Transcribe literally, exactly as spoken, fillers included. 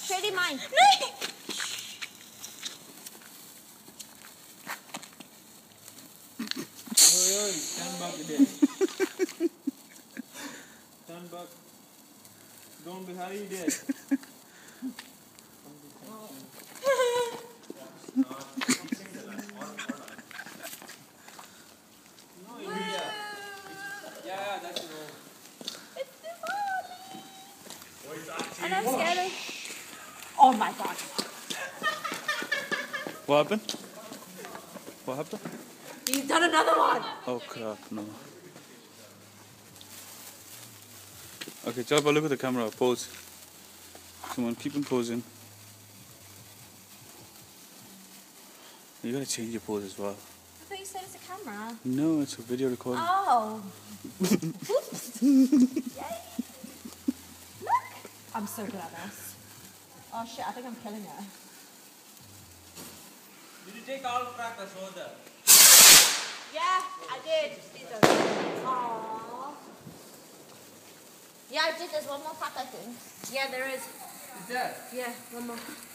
Shady mine. Oi, oi, stand back there. Stand back. Don't be hurried there. Yeah, that's no. It's Diwali. And I'm scared. Oh my god. What happened? What happened? You've done another one. Oh crap, no. Okay, Jalpa, look at the camera, pose. Come on, keep on posing. You gotta change your pose as well. I thought you said it's a camera. No, it's a video recording. Oh. Yay. Look. I'm so good at this. Oh shit, I think I'm killing her. Did you take all crackers over? Yeah, I did. These are Aww. Yeah, I did. There's one more pack, I think. Yeah, there is. Is there? Yeah, one more.